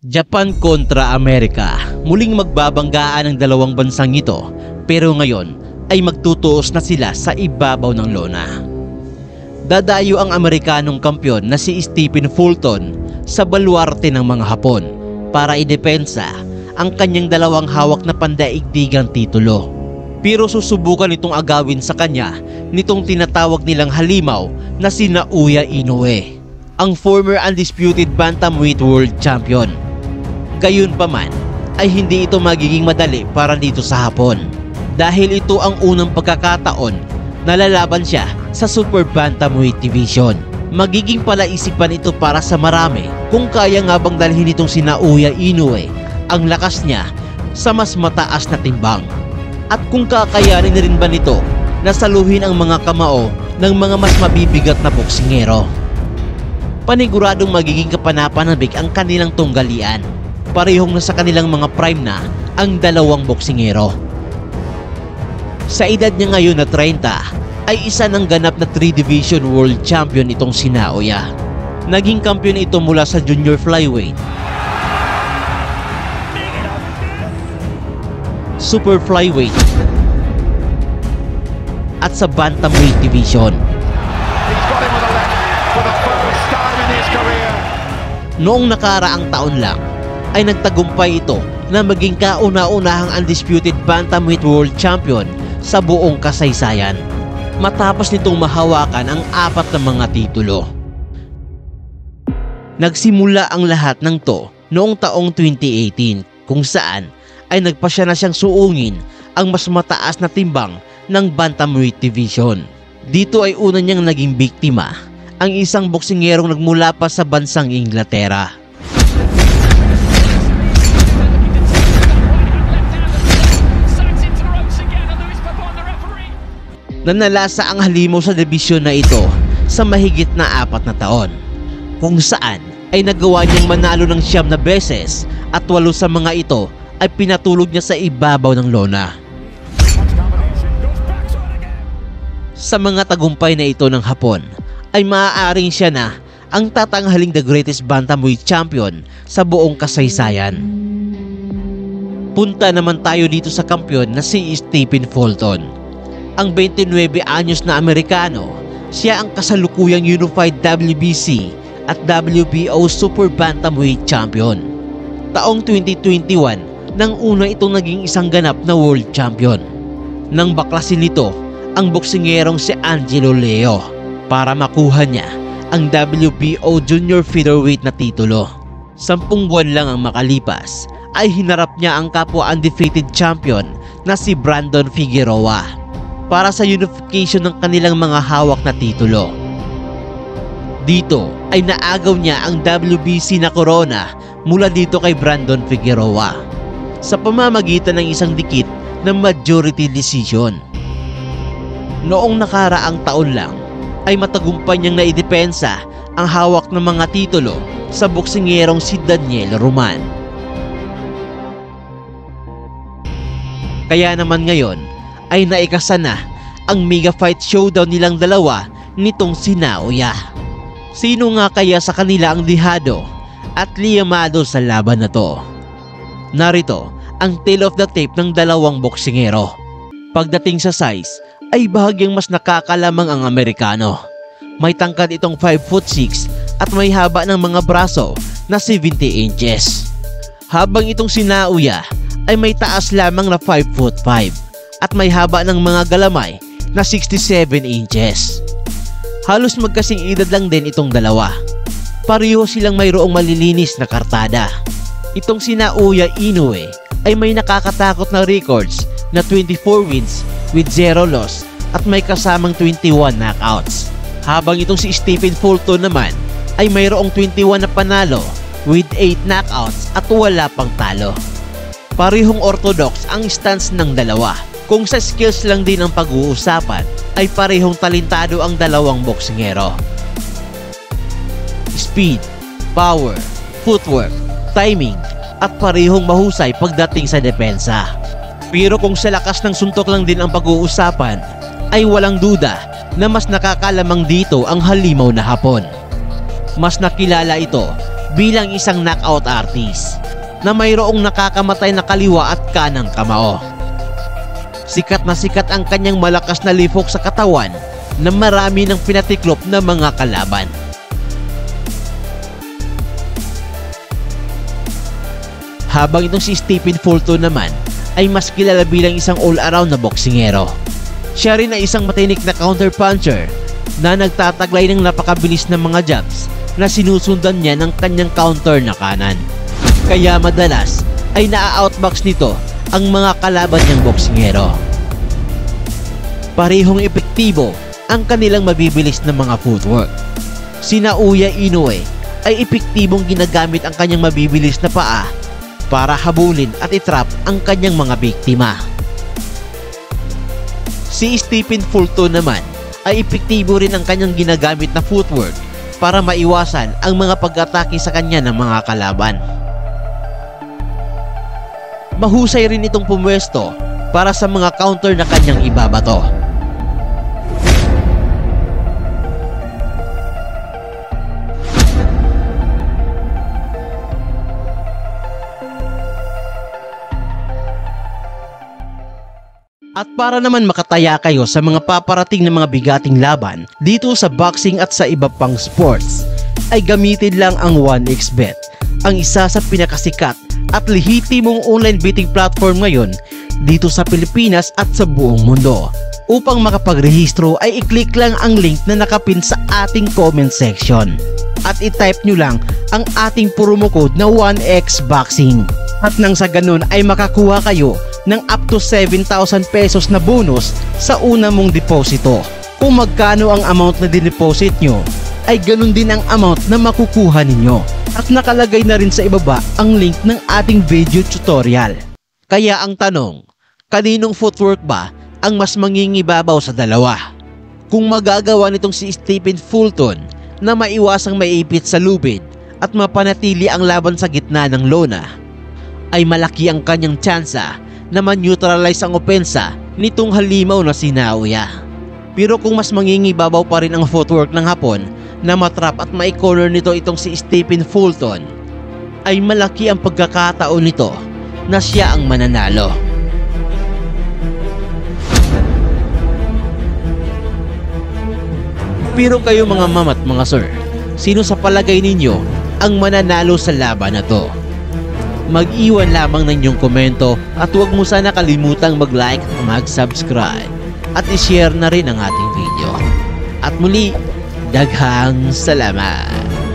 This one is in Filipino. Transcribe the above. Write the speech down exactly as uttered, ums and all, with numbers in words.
Japan kontra Amerika. Muling magbabanggaan ang dalawang bansang ito, pero ngayon ay magtutuos na sila sa ibabaw ng lona. Dadayo ang Amerikanong kampyon na si Stephen Fulton sa baluarte ng mga Hapon para idepensa ang kanyang dalawang hawak na pandaigdigang titulo. Pero susubukan itong agawin sa kanya nitong tinatawag nilang halimaw na si Naoya Inoue, ang former undisputed bantamweight world champion. Gayunpaman ay hindi ito magiging madali para dito sa Hapon dahil ito ang unang pagkakataon na lalaban siya sa super bantamweight division. Magiging palaisipan ito para sa marami kung kaya nga bang dalhin itong si Naoya Inoue ang lakas niya sa mas mataas na timbang, at kung kakayanin na rin ba nito na saluhin ang mga kamao ng mga mas mabibigat na boksingero. Paniguradong magiging kapanapanabik ang kanilang tunggalian. Parehong nasa kanilang mga prime na ang dalawang boksingero. Sa edad niya ngayon na thirty ay isa ng ganap na three division world champion itong si Naoya. Naging kampiyon ito mula sa junior flyweight, super flyweight at sa bantamweight division. Noong nakaraang taon lang ay nagtagumpay ito na maging kauna-unahang undisputed bantamweight world champion sa buong kasaysayan, matapos nitong mahawakan ang apat na mga titulo. Nagsimula ang lahat ng to noong taong twenty eighteen kung saan ay nagpasya na siyang suungin ang mas mataas na timbang ng bantamweight division. Dito ay una niyang naging biktima ang isang boksingerong nagmula pa sa bansang Inglaterra. Nanalasa ang halimaw sa dibisyon na ito sa mahigit na apat na taon, kung saan ay nagawa niyang manalo ng siyam na beses at walo sa mga ito ay pinatulog niya sa ibabaw ng lona. Sa mga tagumpay na ito ng Hapon ay maaaring siya na ang tatanghaling the greatest bantamweight champion sa buong kasaysayan. Punta naman tayo dito sa kampiyon na si Stephen Fulton. Ang twenty-nine anyos na Amerikano, siya ang kasalukuyang unified W B C at W B O super bantamweight champion. Taong twenty twenty-one nang una itong naging isang ganap na world champion, nang baklasin nito ang boksingerong si Angelo Leo para makuha niya ang W B O junior featherweight na titulo. Sampung buwan lang ang makalipas ay hinarap niya ang kapwa undefeated champion na si Brandon Figueroa para sa unification ng kanilang mga hawak na titulo. Dito ay naagaw niya ang W B C na corona mula dito kay Brandon Figueroa sa pamamagitan ng isang dikit na majority decision. Noong nakaraang taon lang ay matagumpay niyang naidepensa ang hawak ng mga titulo sa boksingerong si Daniel Roman. Kaya naman ngayon ay naikasa na ang mega fight showdown nilang dalawa nitong si Naoya. Sino nga kaya sa kanila ang dihado at liyamado sa laban na to? Narito ang tale of the tape ng dalawang boksingero. Pagdating sa size ay bahagyang mas nakakalamang ang Amerikano. May tangkad itong five foot six at may haba ng mga braso na seventy inches. Habang itong si Naoya ay may taas lamang na five foot five at may haba ng mga galamay na sixty-seven inches. Halos magkasing edad lang din itong dalawa. Pareho silang mayroong malilinis na kartada. Itong si Naoya Inoue ay may nakakatakot na records na twenty-four wins with zero loss at may kasamang twenty-one knockouts. Habang itong si Stephen Fulton naman ay mayroong twenty-one na panalo with eight knockouts at wala pang talo. Parehong orthodox ang stance ng dalawa. Kung sa skills lang din ang pag-uusapan ay parehong talentado ang dalawang boksingero. Speed, power, footwork, timing at parehong mahusay pagdating sa depensa. Pero kung sa lakas ng suntok lang din ang pag-uusapan ay walang duda na mas nakakalamang dito ang halimaw na Hapon. Mas nakilala ito bilang isang knockout artist na mayroong nakakamatay na kaliwa at kanang kamao. Sikat na sikat ang kanyang malakas na lifok sa katawan na marami ng pinatiklop na mga kalaban. Habang itong si Stephen Fulton naman ay mas kilala bilang isang all-around na boksingero. Siya rin ay isang matinik na counter-puncher na nagtataglay ng napakabilis na mga jabs na sinusundan niya ng kanyang counter na kanan. Kaya madalas ay naa-outbox nito ang mga kalaban niyang boksingero. Parehong epektibo ang kanilang mabibilis na mga footwork. Si Naoya Inoue ay epektibong ginagamit ang kanyang mabibilis na paa para habulin at itrap ang kanyang mga biktima. Si Stephen Fulton naman ay epektibo rin ang kanyang ginagamit na footwork para maiwasan ang mga pag-atake sa kanya ng mga kalaban. Mahusay rin itong pumwesto para sa mga counter na kanyang ibabato. At para naman makataya kayo sa mga paparating na mga bigating laban dito sa boxing at sa iba pang sports, ay gamitin lang ang one x bet, ang isa sa pinakasikat at lehitimong online betting platform ngayon dito sa Pilipinas at sa buong mundo. Upang makapagrehistro ay i-click lang ang link na nakapin sa ating comment section at i-type nyo lang ang ating promo code na one x boxing. At nang sa ganun ay makakuha kayo ng up to seven thousand pesos na bonus sa una mong deposito. Kung magkano ang amount na dineposit nyo, ay ganun din ang amount na makukuha ninyo. At nakalagay na rin sa ibaba ang link ng ating video tutorial. Kaya ang tanong, kaninong footwork ba ang mas mangingibabaw sa dalawa? Kung magagawa nitong si Stephen Fulton na maiwasang maipit sa lubid at mapanatili ang laban sa gitna ng lona, ay malaki ang kanyang tsansa na man-neutralize ang opensa nitong halimaw na si Naoya. Pero kung mas mangingibabaw pa rin ang footwork ng Hapon na matrap at mai-corner nito itong si Stephen Fulton, ay malaki ang pagkakataon nito na siya ang mananalo. Pero kayo mga ma'am at mga sir, sino sa palagay ninyo ang mananalo sa laban na to? Mag-iwan lamang ng inyong komento at huwag mo sana kalimutang mag-like at mag-subscribe at i-share na rin ang ating video. At muli, daghang salamat!